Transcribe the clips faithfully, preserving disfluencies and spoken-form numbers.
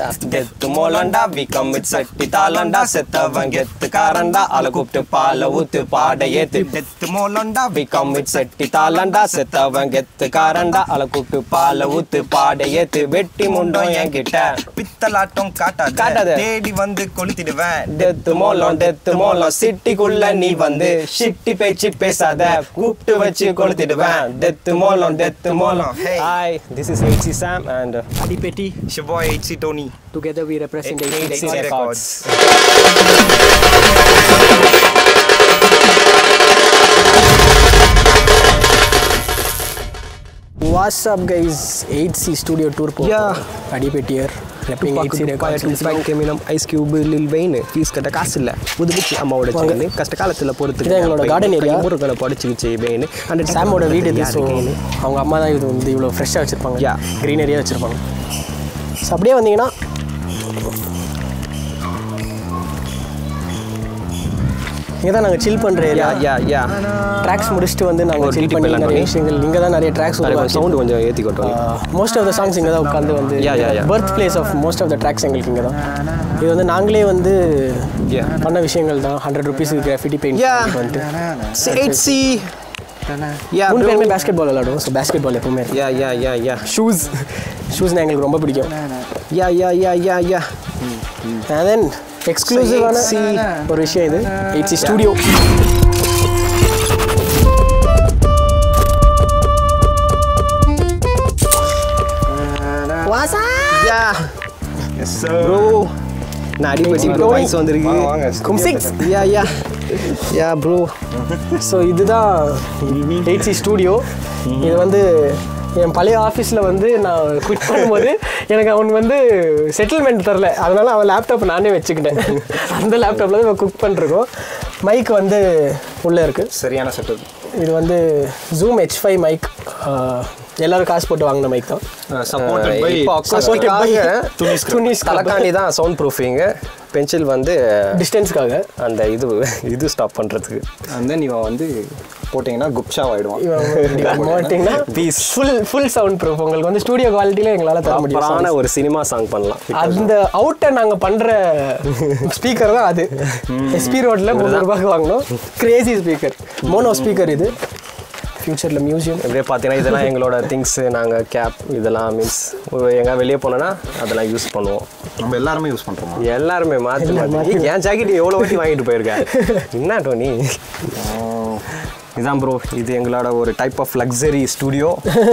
Death மோலண்டா we come with சட்டி தாளண்டா செத்தவன் கெத்து காரண்டா அல கூப்பிட்டு பால ஊத்து பாட ஏத்து டெத்து மோலண்டா வி கம் வித் சட்டி தாளண்டா செத்தவன் கெத்து காரண்டா அல கூப்பிட்டு பால ஊத்து பாட ஏத்து வெட்டி முண்டோம் என்கிட்ட பித்தலாட்டம் காட்டாத காட்டாத தேடி வந்து கொளுத்திடுவேன் டெத்து மோலம் டெத்து மோலம் சிட்டிக்குள்ள நீ வந்து சிட்டி பேச்சு பேசாத கூப்பிட்டு வச்சு கொளுத்திடுவேன் டெத்து மோலம் டெத்து மோலம். Hi, this is H C Sam and Adi Petty. It's your boy H C Tony. Together we represent H C Records. What's up guys? H C Studio Tour. Yeah. Adi Petty here. Repping H C Records. Ice Cube, Lil Wayne. Fees கட்ட காசு இல்ல புதுபிச்சு அம்மாவோட channel கஷ்ட காலத்துல பொறுத்து இது எங்களோட garden area முருகனை படிச்சுக்கிச்சு வெயின் அந்த சாமோட வீடு இது. ஸோ அவங்க அம்மா தான் இது வந்து இவ்வளோ ஃப்ரெஷ்ஷாக வச்சுருப்பாங்க, க்ரீனரியாக வச்சுருப்பாங்க. ஸோ அப்படியே வந்தீங்கன்னா இங்கே தான் நாங்கள் சில் பண்ணுற ஏரியா. யா யா ட்ராக்ஸ் முடிச்சுட்டு வந்து நாங்கள் சில் பண்ணி நிறைய விஷயங்கள் இங்கே தான் நிறைய ட்ராக்ஸ் சவுண்ட் கொஞ்சம் ஏற்றி கொட்டோம். மோஸ்ட் ஆஃப் த சாங்ஸ் இங்கே தான் உட்காந்து வந்து birth place of most of the tracks எங்களுக்கு இங்கே தான். இது வந்து நாங்களே வந்து பண்ண விஷயங்கள் தான். ஹண்ட்ரட் ருபீஸுக்கு கிராஃபிட்டி பெயிண்ட் வந்துட்டு யா மூணு பேருமே பேஸ்கெட் பால் விளாடுவோம். ஸோ பேஸ்கெட் பால் எப்பவுமே யா யா யா யா ஷூஸ் ஷூஸ்னால் எங்களுக்கு ரொம்ப பிடிக்கும். யா yeah yeah yeah yeah and then எக்ஸ்க்ளூசிவான ஒரு விஷயம் இது H C ஸ்டூடியோ. வாசா யா எஸ் சார் ப்ரோ நாடி பசி ப்ரோ வாய்ஸ் வந்திருக்கு கும் six yeah yeah yeah bro. So இதுதான் H C ஸ்டூடியோ. இது வந்து என் பழைய ஆஃபீஸில் வந்து நான் குவிட் பண்ணும்போது எனக்கு அவன் வந்து செட்டில்மெண்ட் தரல, அதனால் அவன் லேப்டாப் நானே வச்சுக்கிட்டேன். அந்த லேப்டாப்பில் தான் குக் பண்ணிருக்கோம். மைக் வந்து உள்ளே இருக்குது, சரியான செட்டப். இது வந்து ஜூம் ஹெச் ஃபைவ் மைக். எல்லாரும் காசு போட்டு வாங்கின மைக் தான். துணிஸ் கலக்காண்டி தான் சவுண்ட் ப்ரூஃபிங்கு. பென்சில் வந்து டிஸ்டன்ஸ்க்காக அந்த இது இது ஸ்டாப் பண்ணுறதுக்கு. அண்ட் தென் இவன் வந்து போட்டிங்கன்னா குப்ஷா ஆகிடுவான். போட்டிங்கன்னா ஃபுல் ஃபுல் சவுண்ட் ப்ரூஃப். உங்களுக்கு வந்து ஸ்டூடியோ குவாலிட்டியில் எங்களால் தர முடியும். ஒரு சினிமா சாங் பண்ணலாம். அந்த அவுட்டை நாங்கள் பண்ணுற ஸ்பீக்கர் தான் அது. எஸ்பி ரோட்டில் முந்நூறு ரூபாய்க்கு வாங்கினோம். Crazy speaker, mono speaker. இது ஃப்யூச்சரில் மியூசியம் எப்படியே பார்த்தீங்கன்னா இதெல்லாம் எங்களோட திங்ஸு. நாங்கள் கேப் இதெல்லாம் மீன்ஸ் எங்கே வெளியே போனோன்னா அதெல்லாம் யூஸ் பண்ணுவோம். நம்ம எல்லாருமே யூஸ் பண்ணுறோம். எல்லாருமே மாற்றி மாற்றி என் ஜாக்கெட் எவ்வளோ வாட்டி வாங்கிட்டு போயிருக்கேன். என்ன டோனி இதான் ப்ரோ. இது எங்களோட ஒரு டைப் ஆஃப் லக்ஸரி ஸ்டூடியோ.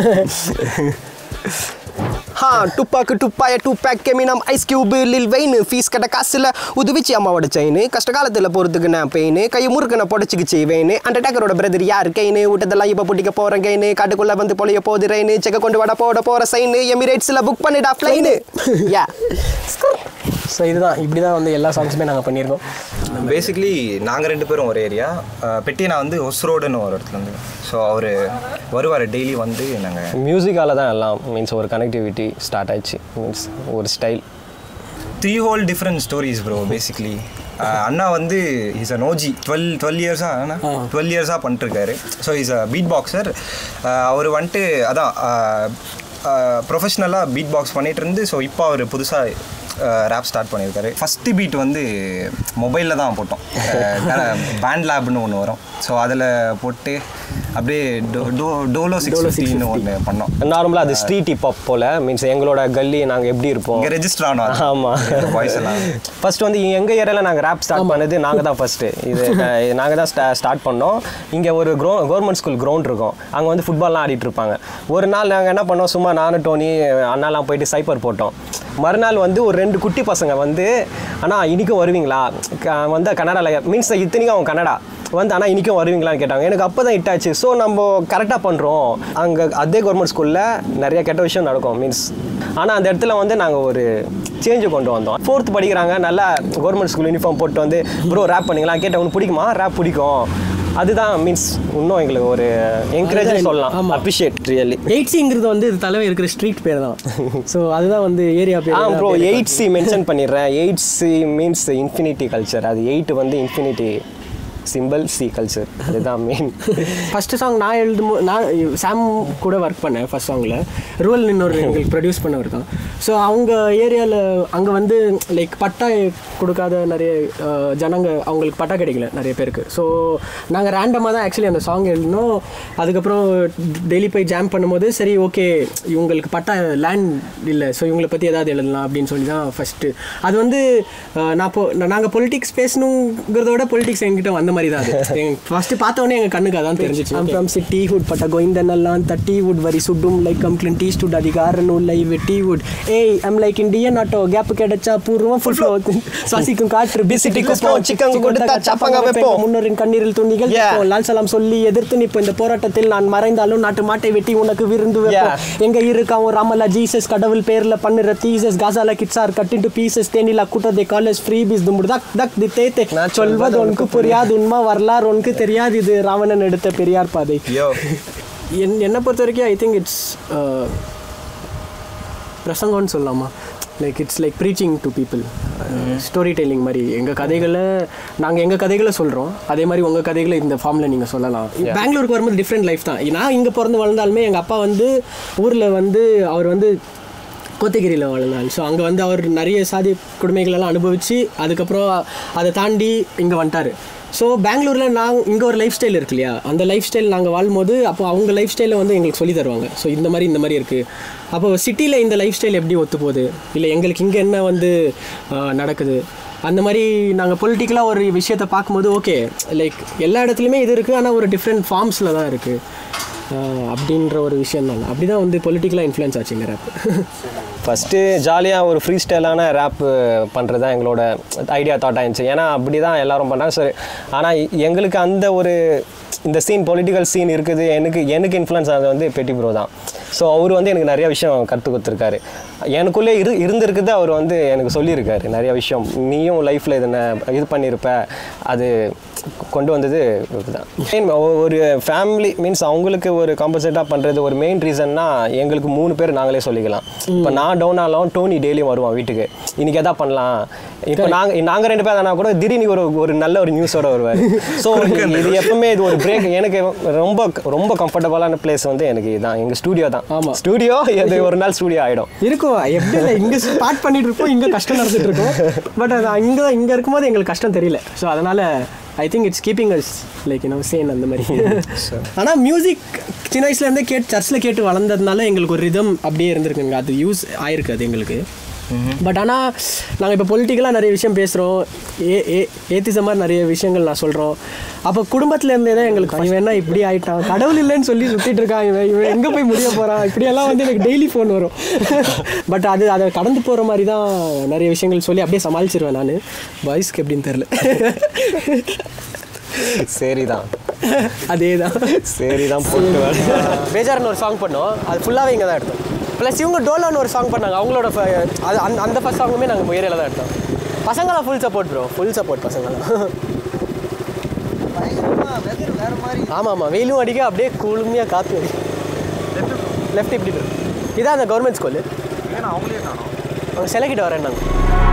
ஹா டுப்பாக்கு டுப்பாய டூ பேக் கெமினம் Ice Cube Lil Wayne fees கட்ட காசில் உதவிச்சு அம்மாவோட செயின் கஷ்ட காலத்தில் போகிறதுக்கு நான் பெயின் கை முறுக்கு நான் புடச்சிக்கிச்சு வெயின் அண்டர்டேக்கரோட பிரதர் யார் கைனு விட்டதெல்லாம் இப்போ பிடிக்க போகிறேன் கைனு காட்டுக்குள்ளே வந்து பொழிய போகுது ரெயின் செக்க கொண்டு வட போட போகிற சைனு எமிரேட்ஸில் புக் பண்ணிடா ஃப்ளைனு. யா ஸோ இதுதான் இப்படி தான் வந்து எல்லா சாங்ஸுமே நாங்கள் பண்ணியிருக்கோம். பேசிக்லி நாங்கள் ரெண்டு பேரும் ஒரு ஏரியா. பெட்டி நான் வந்து ஒஸ்ரோடுன்னு ஒரு இடத்துல இருந்து. ஸோ அவர் வருவார் டெய்லி வந்து. நாங்கள் மியூசிக்கால் தான் எல்லாம் மீன்ஸ் ஒரு கனெக்டிவிட்டி ஸ்டார்ட் ஆயிடுச்சு. மீன்ஸ் ஒரு style three whole different stories bro. Basically அண்ணா வந்து இஸ் அ நோஜி டுவெல் டுவெல் இயர்ஸாக அண்ணா டுவெல் இயர்ஸாக பண்ணிட்டுருக்காரு. So is a beat boxer. அவர் வந்துட்டு அதான் ப்ரொஃபஷ்னலாக பீட் பாக்ஸ் பண்ணிகிட்டு இருந்து. ஸோ இப்போ அவர் புதுசாக ரேப் ஸ்டார்ட் பண்ணியிருக்காரு. ஃபஸ்ட்டு பீட் வந்து மொபைலில் தான் போட்டோம். பேண்ட் லேப்னு ஒன்று வரும். ஸோ அதில் போட்டு அப்படியே டோ டோ டோலோ சிக்ஸ் ஃபிஃப்டின்னு ஒன்று பண்ணோம். நார்மலாக அது ஸ்ட்ரீட் ஹிப்ஹாப் போல் மீன்ஸ் எங்களோட கல்லி நாங்கள் எப்படி இருப்போம் இங்கே ரெஜிஸ்டர் ஆனோம். ஆமாம் வாய்ஸ் எல்லாம் ஃபஸ்ட்டு வந்து எங்கள் ஏரியாவில் நாங்கள் ரேப் ஸ்டார்ட் பண்ணது நாங்கள் தான் ஃபஸ்ட்டு. இது நாங்கள் தான் ஸ்டா ஸ்டார்ட் பண்ணோம். இங்கே ஒரு க்ரோ கவர்மெண்ட் ஸ்கூல் கிரவுண்ட் இருக்கும். அங்கே வந்து ஃபுட்பால்லாம் ஆடிட்டு இருப்பாங்க. ஒரு நாள் நாங்கள் என்ன பண்ணோம், சும்மா நானும் டோனி அண்ணாலாம் போயிட்டு சைப்பர் போட்டோம். மறுநாள் வந்து ஒரு ரெண்டு குட்டி பசங்க வந்து ஆனால் இன்றைக்கும் வருவீங்களா வந்து கன்னடாவில் மீன்ஸ் இத்தனைக்கும் அவன் கன்னடா வந்து ஆனால் இன்றைக்கும் வருவீங்களான்னு கேட்டாங்க. எனக்கு அப்போ தான் ஹிட் ஆச்சு. ஸோ நம்ம கரெக்டாக பண்ணுறோம். அங்கே அதே கவர்மெண்ட் ஸ்கூலில் நிறைய கெட்ட விஷயம் நடக்கும் மீன்ஸ். ஆனால் அந்த இடத்துல வந்து நாங்கள் ஒரு சேஞ்சு கொண்டு வந்தோம். ஃபோர்த்து படிக்கிறாங்க, நல்லா கவர்மெண்ட் ஸ்கூல் யூனிஃபார்ம் போட்டு வந்து ப்ரோ ரேப் பண்ணிங்களா கேட்டால் உனக்கு பிடிக்குமா? ரேப் பிடிக்கும். அதுதான் மீன்ஸ் இன்னும் எங்களுக்கு ஒரு என்கரேஜ் சொல்லலாம். ஆமாம் அப்ரிஷியேட் ரியலி. எயிட் சிங்கிறது வந்து இது தலைவர் இருக்கிற ஸ்ட்ரீட் பேர் தான். ஸோ அதுதான் வந்து ஏரியா பேர். ஆ ப்ரோ எயிட் சி மென்ஷன் பண்ணிடுறேன். Eight C means infinity culture. அது எயிட் வந்து இன்ஃபினிட்டி சிம்பிள் சி கல்ச்சர், அதுதான் மெயின். ஃபஸ்ட்டு சாங் நான் எழுதும் நான் சாம் கூட ஒர்க் பண்ணேன். ஃபஸ்ட் சாங்கில் ரூவல் இன்னொரு எங்களுக்கு ப்ரொடியூஸ் பண்ணவர் தான். ஸோ அவங்க ஏரியாவில் அங்கே வந்து லைக் பட்டா கொடுக்காத நிறைய ஜனங்க அவங்களுக்கு பட்டா கிடைக்கல நிறைய பேருக்கு. ஸோ நாங்கள் ரேண்டமாக தான் ஆக்சுவலி அந்த சாங் எழுதினோம். அதுக்கப்புறம் டெய்லி போய் ஜாம் பண்ணும்போது சரி ஓகே இவங்களுக்கு பட்டா லேண்ட் இல்லை, ஸோ இவங்களை பற்றி ஏதாவது எழுதலாம் அப்படின்னு சொல்லி தான் ஃபஸ்ட்டு. அது வந்து நான் போ நாங்கள் பொலிட்டிக்ஸ் பேசணுங்கிறதோட பொலிட்டிக்ஸ் எங்கிட்ட வந்த மாதிரி தான். அது எங்கள் ஃபஸ்ட்டு பார்த்தோன்னே எங்கள் கண்ணுக்கு அதான் தெரிஞ்சிச்சு. ஐம் ஃப்ரம் சிட்டி ஹுட் பட்ட கோயிந்தனெல்லாம் தட்டி வுட் வரி சுட்டும் லைக் கம்க்ளின் டீ ஸ்டுட் அதிகாரன் லைவ் டீ வுட் ஏய் I'm like Indian auto cab கிடைச்சா பூர்வம் ஃபுல் ஃப்ளோ சுவாசிக்கும் காற்று பிசிட்டி குப்போம் சிக்கன் கொடுத்தா சப்பங்க வைப்போம் முன்னோரின் கண்ணீரில் துணிகள் லால் சலாம் சொல்லி எதிர்த்து நிற்போம். இந்த போராட்டத்தில் நான் மறைந்தாலும் நாட்டு மாட்டை வெட்டி உனக்கு விருந்து வைப்போம். எங்க இருக்கான் ராமலா ஜீசஸ் கடவுள் பேர்ல பண்ணுற தீசஸ் காசால கிட்ஸார் கட்டிட்டு பீசஸ் தேனிலா கூட்டத்தை காலேஜ் ஃப்ரீ பீஸ் தும்புடு தக் தக் தி தேத்தே நான் சொல்வது உனக்கு புரியாது உண்மை வரலாறு உனக்கு தெரியாது இது ராவணன் எடுத்த பெரியார் பாதை. என் என்னை பொறுத்த வரைக்கும் ஐ திங்க் இட்ஸ் பிரசங்கம்னு சொல்லலாமா, like it's like preaching to people, story telling மாதிரி. எங்கள் கதைகளை நாங்கள் எங்கள் கதைகளை சொல்கிறோம், அதே மாதிரி உங்கள் கதைகளை இந்த ஃபார்மில் நீங்கள் சொல்லலாம். பெங்களூருக்கு வரும்போது டிஃப்ரெண்ட் லைஃப் தான். நான் இங்கே பிறந்து வளர்ந்தாலுமே எங்கள் அப்பா வந்து ஊரில் வந்து அவர் வந்து கோத்தகிரியில் வாழ்ந்தாள். ஸோ அங்கே வந்து அவர் நிறைய சாதி கொடுமைகளெல்லாம் அனுபவித்து அதுக்கப்புறம் அதை தாண்டி இங்கே வந்துட்டார். ஸோ பெங்களூரில் நாங்கள் இங்கே ஒரு லைஃப் ஸ்டைல் இருக்கு இல்லையா, அந்த லைஃப் ஸ்டைல் நாங்கள் வாழும்போது அப்போ அவங்க லைஃப் ஸ்டைலில் வந்து எங்களுக்கு சொல்லி தருவாங்க. ஸோ இந்த மாதிரி இந்த மாதிரி இருக்குது. அப்போ சிட்டியில் இந்த லைஃப் ஸ்டைல் எப்படி ஒத்து போகுது, இல்லை எங்களுக்கு இங்கே என்ன வந்து நடக்குது, அந்த மாதிரி நாங்கள் பொலிட்டிக்கலாக ஒரு விஷயத்தை பார்க்கும்போது ஓகே லைக் எல்லா இடத்துலையுமே இது இருக்குது, ஆனால் ஒரு டிஃப்ரெண்ட் ஃபார்ம்ஸில் தான் இருக்குது அப்படின்ற ஒரு விஷயம் தான். அப்படி தான் வந்து பொலிட்டிக்கலாக இன்ஃப்ளூயன்ஸ் ஆச்சுங்க ரேப். ஃபஸ்ட்டு ஜாலியாக ஒரு ஃப்ரீ ஸ்டைலான ரேப்பு பண்ணுறது தான் எங்களோட ஐடியா தாட் ஆயிடுச்சு. ஏன்னா அப்படி தான் எல்லோரும் பண்ணுறாங்க. சரி, ஆனால் எங்களுக்கு அந்த ஒரு இந்த சீன் பொலிட்டிக்கல் சீன் இருக்குது. எனக்கு எனக்கு இன்ஃப்ளூயன்ஸ் ஆனது வந்து பெட்டி ப்ரோ தான். ஸோ அவர் வந்து எனக்கு நிறையா விஷயம் கற்றுக் கொடுத்துருக்காரு. எனக்குள்ளே இரு இருந்திருக்குது அவர் வந்து எனக்கு சொல்லியிருக்காரு நிறையா விஷயம். நீயும் லைஃப்பில் இது இது பண்ணியிருப்ப, அது கொண்டு வந்தது இதுதான். ஒரு ஃபேமிலி மீன்ஸ் அவங்களுக்கு ஒரு காம்பன்சேட்டாக பண்ணுறது ஒரு மெயின் ரீசன்னா எங்களுக்கு மூணு பேர் நாங்களே சொல்லிக்கலாம். இப்போ நான் டவுன் ஆகலாம், டோனி டெய்லியும் வருவான் வீட்டுக்கு, இன்றைக்கி எதாவது பண்ணலாம். இப்போ நாங்கள் நாங்கள் ரெண்டு பேர் ஆனால் கூட திடீர்னு ஒரு ஒரு நல்ல ஒரு நியூஸோட வருவார். ஸோ இது எப்பவுமே இது ஒரு பிரேக். எனக்கு ரொம்ப ரொம்ப கம்ஃபர்டபுளான பிளேஸ் வந்து எனக்கு இதுதான், எங்கள் ஸ்டூடியோ தான். ஆமாம், ஸ்டூடியோ இது ஒரு நாள் ஸ்டூடியோ ஆகிடும். இருக்கும் எப்படி இல்லை, இங்கே ஸ்டார்ட் பண்ணிட்டு இருப்போம், இங்கே கஷ்டம் நடந்துட்டு இருக்கோம். பட் அது இங்கே தான் இங்கே இருக்கும்போது எங்களுக்கு கஷ்டம் தெரியல. ஸோ அதனால் I think it's keeping us like you know சேன் அந்த மாதிரி. ஆனால் மியூசிக் சின்ன வயசுலேருந்தே கேட்டு சர்ச்சில் கேட்டு வளர்ந்ததுனால எங்களுக்கு ஒரு ரிதம் அப்படியே இருந்திருக்குங்க. அது யூஸ் ஆயிருக்கு அது எங்களுக்கு. பட் ஆனால் நாங்கள் இப்போ பொலிட்டிக்கலாக நிறைய விஷயம் பேசுகிறோம், ஏ ஏ ஏத்திசம் மாதிரி நிறைய விஷயங்கள் நான் சொல்கிறோம். அப்போ குடும்பத்துலேருந்தே தான் எங்களுக்கு இவன் என்ன இப்படி ஆகிட்டான், கடவுள் இல்லைன்னு சொல்லி சுற்றிட்டு இருக்கான், இவன் இவன் எங்கே போய் முடிய போகிறான், இப்படியெல்லாம் வந்து எனக்கு டெய்லி ஃபோன் வரும். பட் அது அதை கடந்து போகிற மாதிரி தான் நிறைய விஷயங்கள் சொல்லி அப்படியே சமாளிச்சிருவேன் நான். பாய்ஸ்க்கு எப்படின்னு தெரில. சரிதான், அதே தான் சரிதான் போட்டு பேஜார்னு ஒரு சாங் பண்ணோம், அது ஃபுல்லாகவே இங்கே தான் எடுத்தோம். ப்ளஸ் இவங்க டோலான்னு ஒரு சாங் பண்ணாங்க, அவங்களோட அது அந்த அந்த ஃபஸ்ட் சாங்குமே நாங்கள் ஏரியாவில் தான் எடுத்தோம். பசங்களாம் full support bro, full support பசங்களாம். ஆமாம் ஆமாம், வெயிலும் அடிக்க அப்படியே குளுமையாக காற்று அடிக்கும். லெஃப்ட் இப்படி ப்ரோ, இதான் அந்த கவர்மெண்ட் ஸ்கூலு. அவங்களே அவங்க சிலைக்கிட்ட வரேன்னாங்க.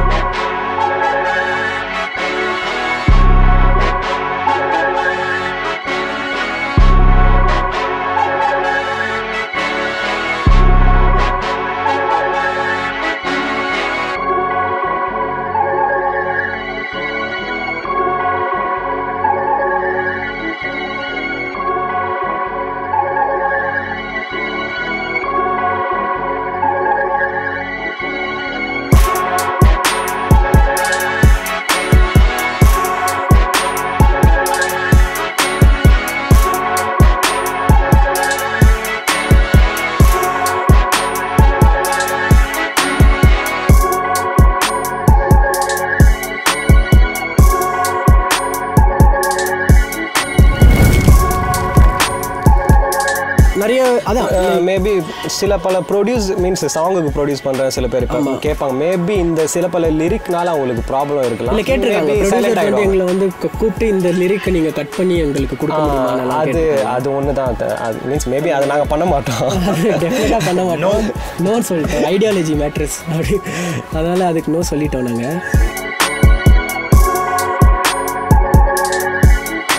நிறைய அதான் மேபி சில பல ப்ரொடியூஸ் மீன்ஸ் சாங்குக்கு ப்ரொடியூஸ் பண்ணுற சில பேர் கேட்பாங்க. மேபி இந்த சில பல லிரிக்னால அவங்களுக்கு ப்ராப்ளம் இருக்கலாம். இல்லை கேட்டிருக்காங்க எங்களை வந்து கூப்பிட்டு இந்த லிரிக்கை நீங்கள் கட் பண்ணி எங்களுக்கு கொடுக்க முடியுமா? அது அது ஒன்று தான். அது மீன்ஸ் மேபி அதை நாங்கள் பண்ண மாட்டோம், டெஃபினட்டாக பண்ண மாட்டோம். நோ சொல்லிட்டோம், ஐடியாலஜி மேட்ரஸ் அப்படி, அதனால் அதுக்கு நோ சொல்லிட்டோம் நாங்கள்.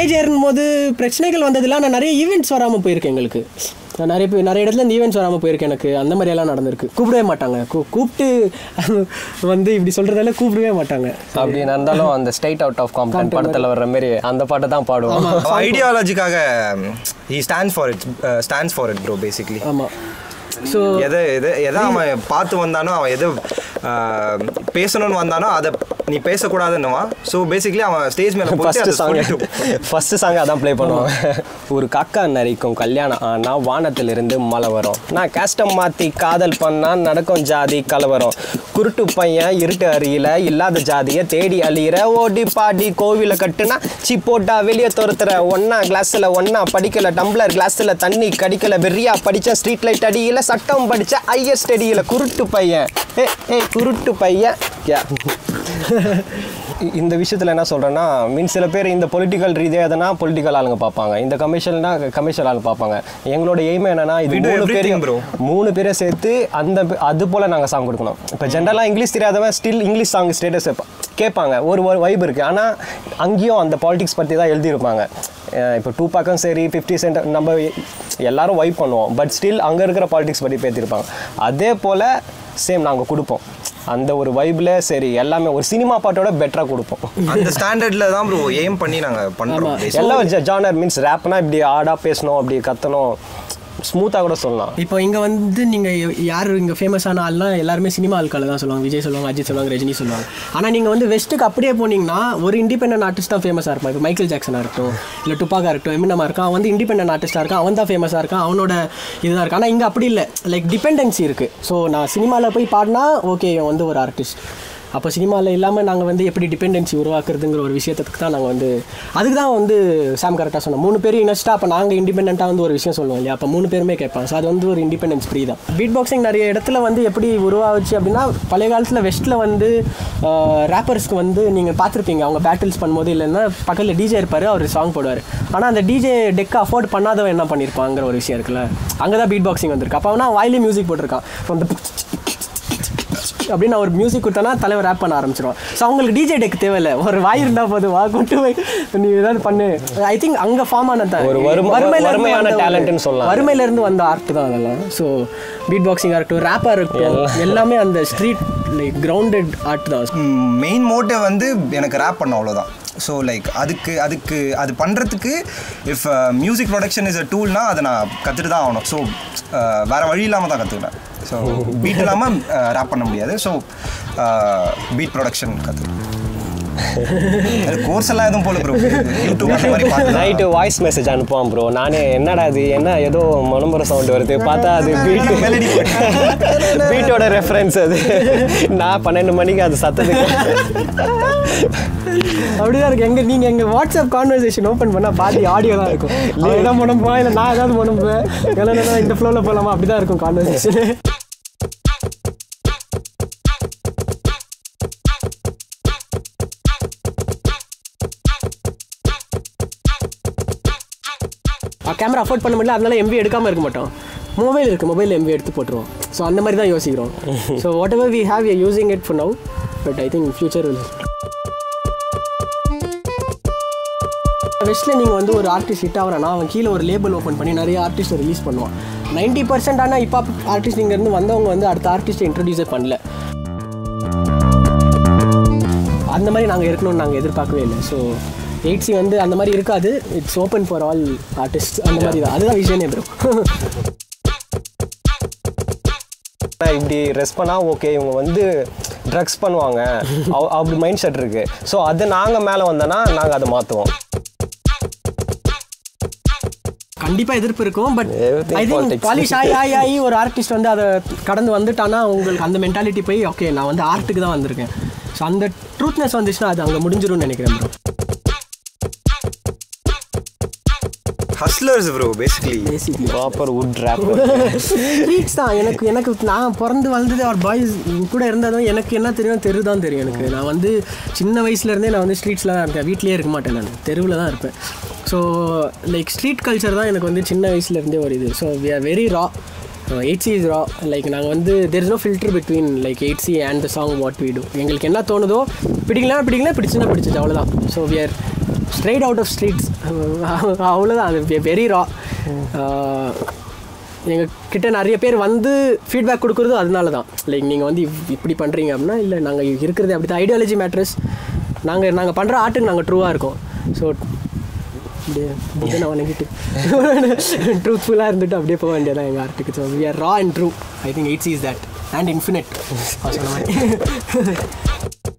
காலேஜ் ஏறும்போது பிரச்சனைகள் வந்ததில்ல. நான் நிறைய ஈவெண்ட்ஸ் வராமல் போயிருக்கேன் எங்களுக்கு. நான் நிறைய பேர் நிறைய இடத்துல இந்த ஈவெண்ட்ஸ் வராமல் போயிருக்கேன் எனக்கு. அந்த மாதிரியெல்லாம் நடந்திருக்கு. கூப்பிடவே மாட்டாங்க. கூப்பிட்டு வந்து இப்படி சொல்கிறதால கூப்பிடவே மாட்டாங்க. அப்படி நடந்தாலும் அந்த ஸ்டேட் அவுட் ஆஃப் காம்பன் படத்தில் வர்ற மாதிரி அந்த பாட்டை தான் பாடுவோம். ஐடியாலஜிக்காக he stands for it uh, stands for it bro basically. ஆமாம். ஸோ எதை எதை எதை அவன் பார்த்து வந்தானோ அவன் எது பேசணும்னு வந்தானோ அதை நீ பேசக்கூடாதுன்னுவான். ஸோ பேசிக்கலி அவன் ஸ்டேஜ் மேலே ஃபஸ்ட்டு சாங் ஃபஸ்ட்டு சாங் அதான் ப்ளே பண்ணுவான். ஒரு காக்கா நரிக்கும் கல்யாணம் ஆனால் வானத்திலிருந்து மழை வரும். நான் கஷ்டம் மாற்றி காதல் பண்ணால் நடக்கும் ஜாதி கலவரம். குருட்டு பையன் இருட்டு அருகில் இல்லாத ஜாதியை தேடி அழியிற. ஓடி பாடி கோவிலை கட்டுனா சி போட்டா வெளியே துரத்துற. ஒன்னா கிளாஸில் ஒன்னா படிக்கல டம்ளர் கிளாஸில் தண்ணி கடிக்கல. வெறியா படித்த ஸ்ட்ரீட் லைட் அடியில் சட்டம் படித்த ஐஎஸ் ஸ்டடியில். குருட்டு பையன் ஏ ஏ குருட்டு பையன். இந்த விஷயத்தில் என்ன சொல்கிறேன்னா மீன் சில பேர் இந்த பொலிட்டிக்கல் ரீதியாக எதனா பொலிட்டிக்கல் ஆளுங்க பார்ப்பாங்க, இந்த கமர்ஷியல்னா கமர்ஷியல் ஆளுங்க பார்ப்பாங்க. எங்களோட எய்ம் என்னன்னா இது மூணு பேரையும் மூணு பேரை சேர்த்து அந்த அது போல் நாங்கள் சாங் கொடுக்கணும். இப்போ ஜென்ரலாக இங்கிலீஷ் தெரியாதவன் ஸ்டில் இங்கிலீஷ் சாங் ஸ்டேட்டஸ் கேட்பாங்க. ஒரு ஒரு வைப் இருக்குது. ஆனால் அங்கேயும் அந்த பாலிடிக்ஸ் பற்றி தான் எழுதியிருப்பாங்க. இப்போ டூ பாக்கும் சரி ஃபிஃப்டி சென்ட் நம்ம எல்லாரும் வைப் பண்ணுவோம். பட் ஸ்டில் அங்கே இருக்கிற பாலிடிக்ஸ் பற்றி பேசியிருப்பாங்க. அதே போல் சேம் நாங்கள் கொடுப்போம். அந்த ஒரு வைப்ல சரி எல்லாமே ஒரு சினிமா பாட்டோட பெட்டரா கொடுப்போம். அந்த ஸ்டாண்டர்ட்ல தான் ப்ரோ எய்ம் பண்ணி நாங்க பண்றோம். எல்லா ஜானர் மீன்ஸ் ரேப்னா இப்படி ஆடா பேசணும், அப்படி கத்தணும், ஸ்மூத்தாக கூட சொல்லலாம். இப்போ இங்கே வந்து நீங்கள் யார் இங்கே ஃபேமஸான ஆள்னா எல்லாருமே சினிமா ஆட்களை தான் சொல்லுவாங்க. விஜய் சொல்லுவாங்க, அஜித் சொல்லுவாங்க, ரஜினி சொல்லுவாங்க. ஆனால் நீங்கள் வந்து வெஸ்ட்டுக்கு அப்படியே போனீங்கன்னா ஒரு இண்டிபெண்டன்ட் ஆர்டிஸ்ட் தான் ஃபேமஸாக இருப்பான். இப்போ மைக்கேல் ஜாக்சனாக இருக்கட்டும், இல்லை டுப்பாக்காக இருக்கட்டும், எமினமாக இருக்கான், அவன் வந்து இண்டிபெண்டன்ட் ஆர்டிஸ்ட்டாக இருக்கான், அவன் தான் ஃபேமஸாக இருக்கான், அவனோட இதுதான் இருக்கு. ஆனால் இங்கே அப்படி இல்லை, லைக் டிபெண்டன்சி இருக்குது. ஸோ நான் சினிமாவில் போய் பாடினா ஓகே இவன் வந்து ஒரு ஆர்டிஸ்ட். அப்போ சினிமாவில் இல்லாமல் நாங்கள் வந்து எப்படி டிபெண்டன்சி உருவாக்குறதுங்கிற ஒரு விஷயத்துக்கு தான் நாங்கள் வந்து அதுக்கு தான் வந்து சாம் கரெக்டாக சொன்னோம். மூணு பேரும் இனஸ்ட்டாக அப்போ நாங்கள் இண்டிபெண்ட்டாக வந்து ஒரு விஷயம் சொல்லுவோம் இல்லையா, அப்போ மூணு பேருமே கேட்பாங்க. ஸோ அது வந்து ஒரு இண்டிபெண்டன்ஸ் ஃப்ரீ தான். பீட் பாக்ஸிங் நிறைய இடத்துல வந்து எப்படி உருவாச்சு அப்படின்னா பழைய காலத்தில் வெஸ்ட்டில் வந்து ரேப்பர்ஸ்க்கு வந்து நீங்கள் பார்த்துருப்பீங்க அவங்க பேட்டில்ஸ் பண்ணும்போது இல்லைன்னா பக்கத்தில் டிஜே இருப்பார், அவர் சாங் போடுவார். ஆனால் அந்த டிஜே டெக்கை அஃபோர்ட் பண்ணாதவன் என்ன பண்ணியிருப்பாங்கிற ஒரு விஷயம் இருக்குல்ல, அங்கே தான் பீட் பாக்ஸிங் வந்திருக்கு. அப்போ அவனா வாயிலே மியூசிக் போட்டிருக்கான். அந்த அப்படின்னு ஒரு மியூசிக் கொடுத்தனா தலைவர் ரேப் பண்ண ஆரம்பிச்சிடும். ஸோ அவங்களுக்கு டிஜே டெக் தேவையில்லை, ஒரு வாய் இருந்தால் போதும், வா கொண்டு போய் நீ ஏதாவது பண்ணு. ஐ திங்க் அங்கே ஃபார்ம் ஆனதான் ஒரு வறுமையான டேலண்ட்னு சொல்லலாம். வறுமையிலேருந்து வந்த ஆர்ட் தான் அதெல்லாம். ஸோ பீட் பாக்ஸிங்காக இருக்கட்டும், ரேப்பாக இருக்கட்டும், எல்லாமே அந்த ஸ்ட்ரீட் லைக் கிரவுண்டட் ஆர்ட் தான். மெயின் மோட்டிவ் வந்து எனக்கு ரேப் பண்ண அவ்வளோதான். ஸோ லைக் அதுக்கு அதுக்கு அது பண்ணுறதுக்கு if music production is a டூல்னா அதை நான் கற்றுட்டு தான் ஆகணும். ஸோ வேறு வழி இல்லாமல் தான் கற்றுக்கிட்டேன். ஸோ பீட் இல்லாமல் ரேப் பண்ண முடியாது. ஸோ பீட் ப்ரொடக்ஷன் கற்றுக்கணும். கோர்ஸ் எல்லாம் எதுவும் போல ப்ரோ. யூடியூப் அந்த மாதிரி பார்த்து நைட்டு வாய்ஸ் மெசேஜ் அனுப்புவான் ப்ரோ. நானே என்னடா அது என்ன ஏதோ மனமுறை சவுண்ட் வருது பார்த்தா அது பீட் மெலடி பீட்டோட ரெஃபரன்ஸ். அது நான் பன்னெண்டு மணிக்கு அது சத்தத்துக்கு அப்படிதான் இருக்கு. எங்க நீங்க எங்க வாட்ஸ்அப் கான்வர்சேஷன் ஓப்பன் பண்ணா பாதி ஆடியோ தான் இருக்கும். அவன் ஏதாவது முடம்புவான் இல்லை நான் ஏதாவது முடம்புவேன், இல்லைன்னா இந்த ஃப்ளோல போகலாமா, அப்படிதான் இருக்கும் கான்வர்சேஷன். கேமரா அஃபோர்ட் பண்ண முடியல, அதனால எம்பி எடுக்காமல் இருக்க மாட்டோம். மொபைல் இருக்குது, மொபைலில் எம்பி எடுத்து போட்டுருவோம். ஸோ அந்த மாதிரி தான் யோசிக்கிறோம். So whatever we have you using it for now, but I think future will. வெஸ்ட்டில் நீங்கள் வந்து ஒரு ஆர்டிஸ்ட் ஹிட் ஆகிறானா அவன் கீழே ஒரு லேபிள் ஓப்பன் பண்ணி நிறைய ஆர்டிஸ்ட்டை ரிலீஸ் பண்ணுவான். நைன்ட்டி பர்சன்ட் ஆனால் இப்போ ஆர்டிஸ்ட் இங்கேருந்து வந்தவங்க வந்து அடுத்த ஆர்டிஸ்ட்டை இன்ட்ரடியூஸே பண்ணல. அந்த மாதிரி நாங்கள் இருக்கணும்னு நாங்கள் எதிர்பார்க்கவே இல்லை. ஸோ எயிட்ஸி வந்து அந்த மாதிரி இருக்காது. It's open for all artist. அந்த மாதிரி தான், அதுதான் விஷயமே ப்ரோ. இப்படி ரெஸ்ட் பண்ணால் ஓகே இவங்க வந்து ட்ரக்ஸ் பண்ணுவாங்க அப்படி மைண்ட் செட் இருக்கு. ஸோ அது நாங்கள் மேலே வந்தோன்னா நாங்கள் அதை மாற்றுவோம். கண்டிப்பாக எதிர்ப்பு இருக்கும். பட் ஐ திங்க் பாலிஷ் ஆகி ஆகி ஆகி ஒரு ஆர்டிஸ்ட் வந்து அதை கடந்து வந்துட்டானா உங்களுக்கு அந்த மென்டாலிட்டி போய் ஓகே நான் வந்து ஆர்ட்டுக்கு தான் வந்திருக்கேன். ஸோ அந்த ட்ரூத்னஸ் வந்துச்சுன்னா அது அங்கே முடிஞ்சிடும்னு நினைக்கிறேன் bro. Hustlers bro basically basically proper would rap streets தான். எனக்கு எனக்கு நான் பிறந்து வளர்ந்தது அவர் பாய்ஸ் கூட இருந்ததும் எனக்கு என்ன தெரியும் தெரு தான் தெரியும். எனக்கு நான் வந்து சின்ன வயசுலேருந்தே நான் வந்து ஸ்ட்ரீட்ஸில் தான் இருக்கேன், வீட்லேயே இருக்க மாட்டேன், நான் தெருவில் தான் இருப்பேன். ஸோ லைக் ஸ்ட்ரீட் கல்ச்சர் தான் எனக்கு வந்து சின்ன வயசுலேருந்தே ஒரு இது. So we are very raw. Eight C is raw. Like நாங்கள் வந்து there is no filter between like eight C and the song what we do. எங்களுக்கு என்ன தோணுதோ பிடிக்கலாம் பிடிக்கலாம் பிடிச்சுன்னா பிடிச்சிச்சு அவ்வளோதான். So we are straight out of streets அவ்வளோதான். அது வெரி ரா. எங்கள் கிட்ட நிறைய பேர் வந்து ஃபீட்பேக் கொடுக்குறது அதனால தான். லைக் நீங்கள் வந்து இப்படி பண்ணுறீங்க அப்படின்னா, இல்லை நாங்கள் இருக்கிறது அப்படி தான். Ideology matters. நாங்கள் நாங்கள் பண்ணுற ஆர்ட்டுக்கு நாங்கள் ட்ரூவாக இருக்கோம். ஸோ அப்படியே அப்படியே நான் வணங்கிட்டு ட்ரூத்ஃபுல்லாக இருந்துட்டு அப்படியே போக வேண்டியதான் எங்கள் ஆர்ட்டுக்கு. So we are raw and true. I think eight is that and infinite.